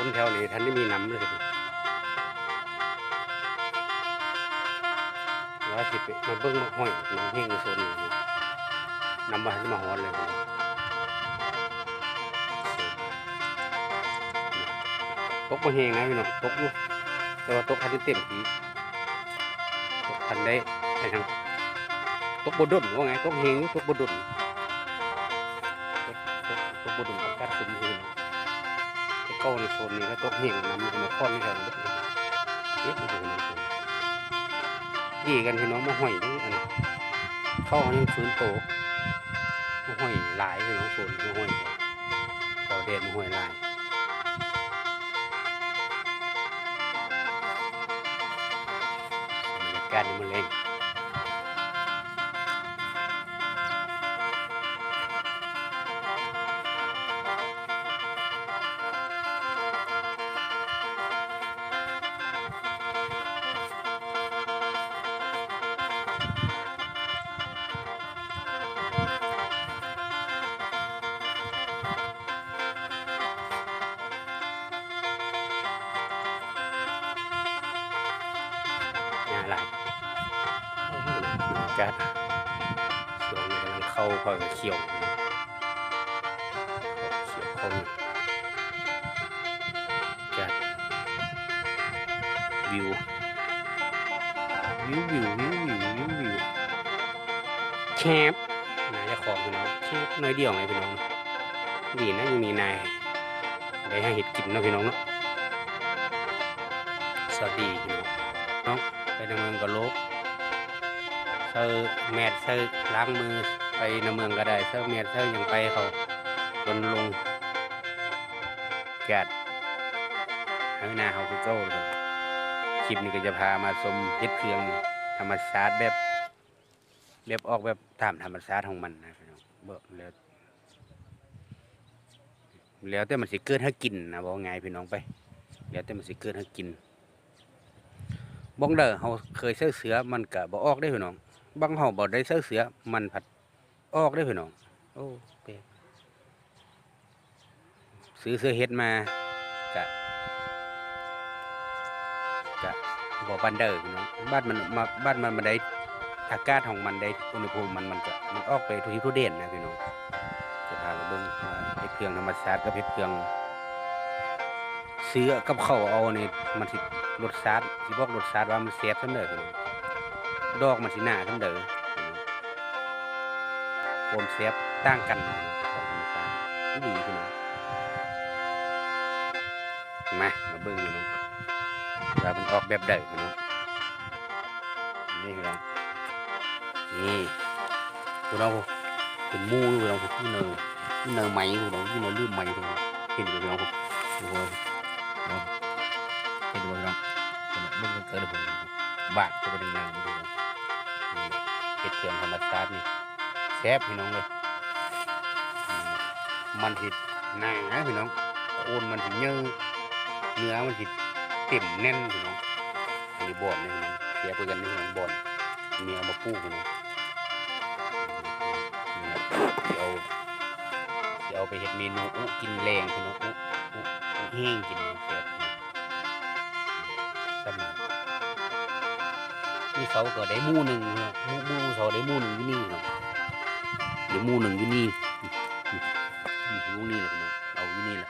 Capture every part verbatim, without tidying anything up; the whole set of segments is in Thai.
นแถวนี้ท่านไม่มีน้ำเลยว่าสิไปมาเบิ้งมาห้อยน้ำแห้งโซนนี้น้ำบ้านที่มาฮอนเลยตกมาแห้งนะพี่น้องตกอยู่แต่ว่าตกพันที่เต็มทีตกพันได้ไอ้ทางตกบดุนว่าไงตกแห้งตกบดุนตกบดุนกับการซึมคือไอ้เก้าในโซนนี้ก็ตกแห้งน้ำมันมาค่อนนี่ครับเอ๊ะดูนะดีกันพี่น้องมาห้อยนี่อันเข้ายังฟื้นโตมาห้อยหลายพี่น้องโซนมาห้อยต่อเด่นมาห้อยหลายบรรยากาศนี่มันเองหลายกัดช่วงนี้กำลังเข้าพอกับเขียวเขียวเข้ากัดวิววิววิววิววิววิววิวแคบนายจะของพี่น้องแคบน้อยเดียวไงพี่น้องดีนะยังมีนายได้ให้เห็ดกินนะพี่น้องเนาะสวัสดีพี่น้องน้องไปในเมืองก็โลกเซอร์แมทเซอร์ล้างมือไปในเมืองก็ได้เซอร์แมทเซอร์ยังไปเขาลนลงแกดให้หน้าเขาไปโก้เลยคลิปนี้ก็จะพามาชมเฮ็ดเพียงธรรมชาติแบบเรียบออกแบบตามธรรมชาติของมันนะพี่น้องเบิกแล้วแล้วแต่มันสิเกิดให้กินนะบอกไงพี่น้องไปแล้วแต่มันสิเกิดให้กินบ้องเด้อเขาเคยเสื้อเสือมันกะบ่ออกได้พี่น้องบางเขาบ่ได้เสื้อเสือมันผัดออกได้พี่น้องโอ้เป๊ะซื้อเสื้อเฮ็ดมากะกะบ่บันเด้อพี่น้องบ้านมันมาบ้านมันมาได้อากาศของมันได้อุณหภูมิมันมันก็มันออกไปทุกที่ทุกเด่นนะพี่น้องจะพาไปเบิ่งเฮ็ดเครื่องธรรมชาติกับเฮ็ดเครื่องซื้อกับข้าวเอานี่มันสิรสชาติสิบอกรสชาติว่ามันแซ่บซั่นเด้อพี่น้องดอกมันสิหนาซั่นเด้อความแซ่บต่างกันของธรรมชาติดีพี่น้องมามาเบิ่งพี่น้องว่ามันออกแบบใดพี่น้องนี่พี่น้องนี่พี่น้องเป็นมูพี่น้องพี่เนยพี่เนยไหมพี่น้องพี่เนยลืมไหมพี่น้องเห็นพี่น้องพี่น้องเห็นพี่น้องมันมันเกิดอะไรขึ้นบ้านก็เป็นงานพี่น้องเห็ดเครื่องธรรมชาตินี่แซ่บพี่น้องเลยมันผิดหนาพี่น้องโคนมันผิดเนื้อเนื้อมันผิดเต็มแน่นพี่น้องอันนี้บ่อนนี่พี่น้องเสียไปกันนี่พี่น้องบ่อนเนื้อมาปูพี่น้องเดี๋ยวเดี๋ยวไปเห็ดเมนูอุกินแรงพี่น้องอุอุอุแห้งกินแซ่บซ้ำนี่เขาก็ได้มูหนึ่งมูมูเขาได้มูหนึ่งอยู่นี่เนาะเดี๋ยวมูหนึ่งอยู่นี่มูนี่แหละพี่น้องเอาอยู่นี่แหละ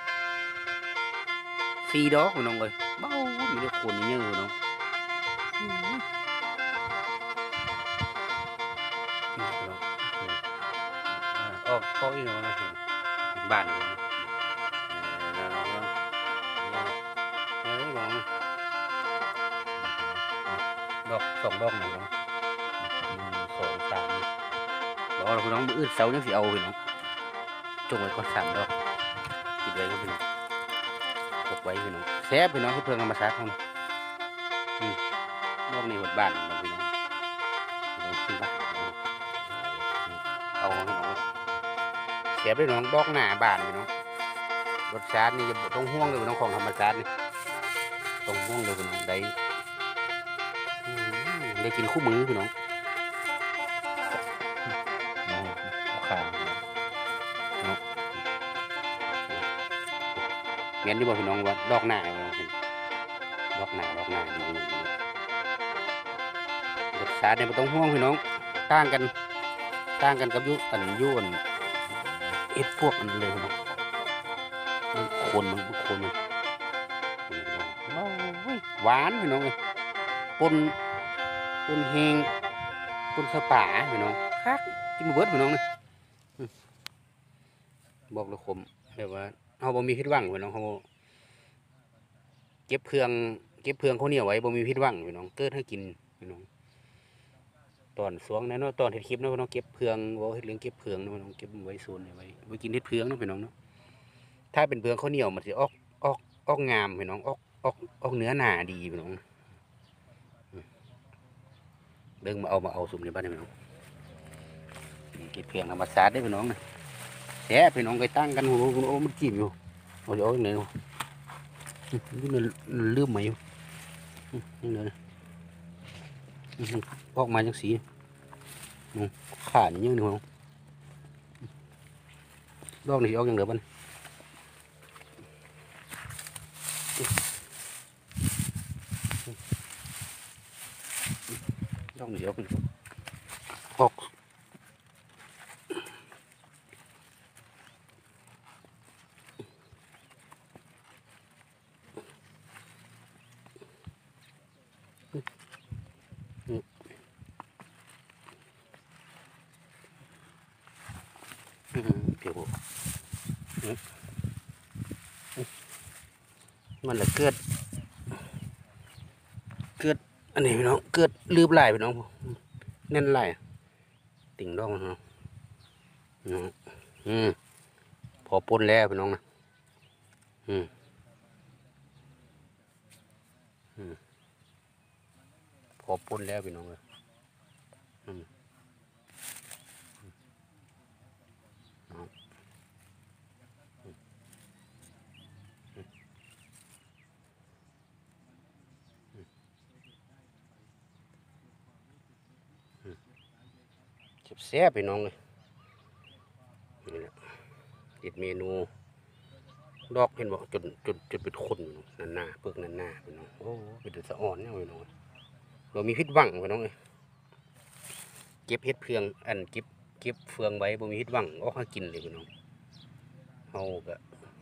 สี่ดอกพี่น้องเลยเบ้ามีแต่คนเยอะพี่น้องออกก็อีกแล้วนะบ้านเลยดอกสองดอกหนึ่งสองสามดอกเราพี่น้องอื้อเสายังสิเอาพี่น้องจงไว้ก่อนสามดอกปิดไว้ก็พี่น้องกดไว้พี่น้องแซ่บพี่น้องให้เพื่อนธรรมชาติเขาดอกนี้หดบ้านเราพี่น้องพี่น้องขึ้นบ้านเอาพี่น้องแซ่บพี่น้องดอกหน้าบ้านพี่น้องรสชาตินี่จะต้องห่วงเลยพี่น้องของธรรมชาตินี่ต้องห่วงเลยพี่น้องได้ได้กินคู่มือพี่น้องขาแม่นอยู่บ่พี่น้องว่าดอกหน้าดอกหน้าดอกหน้าดีรสชาติเนี่ยบ่ต้องห่วงพี่น้องต่างกันต่างกันกับยุอันยุอันเอ็ดพวกอันเลยพี่น้องมันโคนมันโคนมันหวานพี่น้องเลยปนปนแห้งปนสปาพี่น้องคักกินเบิดพี่น้องเลยบอกเลยคมแบบว่าเขาบ่มีพิษหวังพี่น้องเขาเก็บเครื่องเก็บเครื่องเขาเหนียวไว้บ่มีพิษหวังพี่น้องเกิดให้กินพี่น้องตอนสวงนั้นเนาะตอนเฮ็ดคลิปเนาะพี่น้องเก็บเครื่องว่าเฮ็ดเรื่องเก็บเครื่องเนาะพี่น้องเก็บไว้โซนไว้ไว้กินเฮ็ดเครื่องเนาะพี่น้องเนาะถ้าเป็นเครื่องเขาเหนียวมันสิออกออกออกงามพี่น้องออกออกออกเนื้อหนาดีพี่น้องเรื่องมาเอามาเอาสุ่มในบ้านพี่น้องเก็บเครื่องธรรมชาติได้พี่น้องนะแซ่พี่น้องไปตั้งกันโอ้โหมันจีบอยู่โอ้ยโอ้ยเนี่ยนี่มันลืมไหมอยู่นี่เลยออกมาจังสีขาดอย่างนี้พี่น้องดอกนี่ออกอย่างเดียวบ้านดอกนี่ออกออกเดี๋ยวมันจะเกิดเกิดอันนี้พี่น้องเกิดลืบไหลพี่น้องแน่นไหลติ่งดอกพี่น้องอืมพอปนแล้วพี่น้องนะอืมอืมพอปนแล้วพี่น้องเลยอืมแซ่บพี่น้องเลยนี่แหละติดเมนูดอกเห็นบอกจนจนจนเป็นคนนั่นหน้าเปลือกนั่นหน้าพี่น้องโอ้เป็นสะอ่อนเนี่ยพี่น้องเรามีพิษหวังพี่น้องเลยเก็บเห็ดเพืองอันเก็บเก็บเฟืองไว้บ่มีพิษหวังออกให้กินเลยพี่น้องเอาก็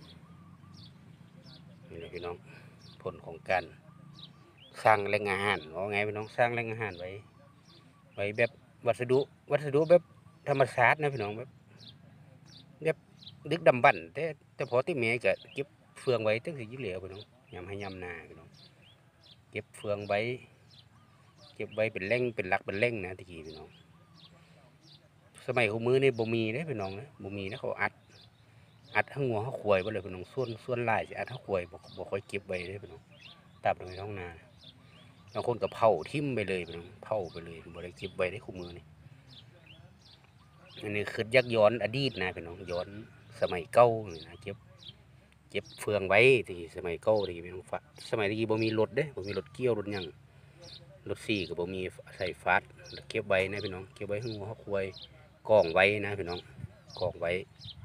นี่แหละพี่น้องผลของการสร้างแหล่งอาหารว่าไงพี่น้องสร้างแหล่งอาหารไว้ไว้แบบวัสดุวัสดุแบบธรรมชาตินะพี่น้องแบบแบบดึกดำบรรพ์แต่แต่พอที่เมียก็เก็บเฟืองไว้ตั้งแต่ยี่เหลียวพี่น้องยำให้ยำนาพี่น้องเก็บเฟืองไว้เก็บไว้เป็นแหล่งเป็นหลักเป็นแหล่งนะตะกี้พี่น้องสมัยคู่มือนี่บ่มีเลยพี่น้องนะบ่มีนะเขาอัดอัดทั้งงัวทั้งควายไปเลยพี่น้องส่วนส่วนลายสิอัดทั้งควายบ่บ่ค่อยเก็บไว้เลยพี่น้องตับลงในท้องนาบางคนก็เผาทิ่มไปเลยพี่น้องเผาไปเลยบ่ได้เก็บไว้ในคู่มือนี่อันนี้คือยักย้อนอดีตนะพี่น้องย้อนสมัยเก่านี่นะเก็บเก็บเฟืองไว้ที่สมัยเก่าที่พี่น้องสมัยที่บ่มีรถเด้บ่มีรถเกี่ยวรถหยังรถสี่ก็บ่มีใส่ฟาดเก็บไว้นะพี่น้องเก็บไว้ให้งัวให้ควายกองไว้นะพี่น้องกองไว้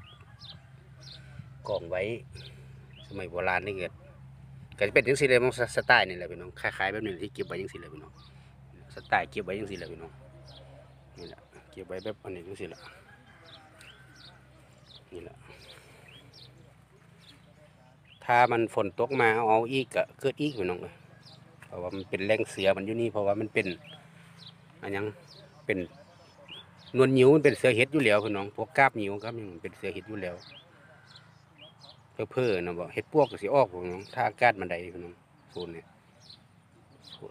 กองไว้สมัยโบราณนี่เกิดก็จะเป็นยังสิเลยมองสไตล์นี่แหละพี่น้องคล้ายๆแบบนี้ที่เก็บไว้ยังสิเลยพี่น้องสไตล์เก็บไว้ยังสิเลยพี่น้องนี่แหละเก็บไว้แบบอันนี้ยังสิละนี่แหละถ้ามันฝนตกมาเอาอีกก็เกิดอีกพี่น้องเพราะว่ามันเป็นแรงเสียมันอยู่นี่เพราะว่ามันเป็นอันยังเป็นนวลนิ้วมันเป็นเสือเห็ดอยู่แล้วพี่น้องพวกกาบนิ้วครับมันเป็นเสือเห็ดอยู่แล้วเพื่อเพื่อนะบอกเห็ดพวกก็สิออกพี่น้องถ้าอากาศมันใดพี่น้องโซนเนี่ยโซน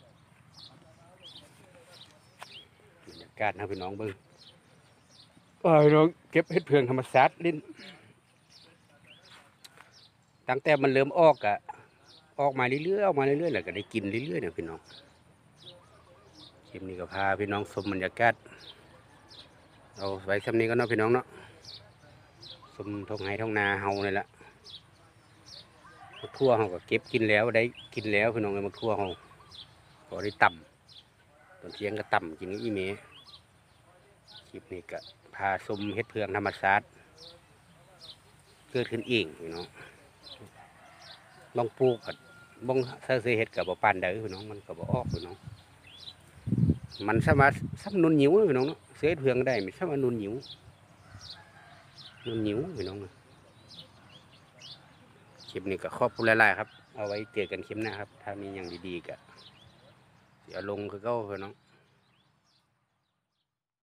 บรรยากาศนะพี่น้องเบิ้งเออเราเก็บเห็ดเพืองธรรมชาติลิ้นตั้งแต่มันเริ่มออกอะออกมาเรื่อยๆออกมาเรื่อยๆแล้วก็ได้กินเรื่อยๆเนี่ยพี่น้องคลิปนี้ก็พาพี่น้องชมบรรยากาศเอาไว้ซ้ำนี้ก็เนาะพี่น้องเนาะชมท้องไร่ท้องนาเฮาเลยละมะทั่วเฮาก็เก็บกินแล้วได้กินแล้วพี่น้องเลยมะทั่วเฮาพอได้ต่ำตอนเที่ยงก็ต่ำกินอีเมคลิปนี้ก็พาชมเฮ็ดเพืองธรรมชาติเกิดขึ้นเองพี่น้องลองปลูกก็บ่งเซอร์เฮ็ดก็บ่ปานใดพี่น้องมันก็บ่ออกพี่น้องมันสามารถซ้ำนุนหยิวพี่น้องเนาะเสือเพืองได้มันสามารถนุนหยิวนุนหยิวพี่น้องคลิปนี้ก็ขอบคุณหลายๆครับเอาไว้เจอกันคลิปหน้าครับถ้ามีอย่างดีๆก็สิเอาลงคือเก่าพี่น้อง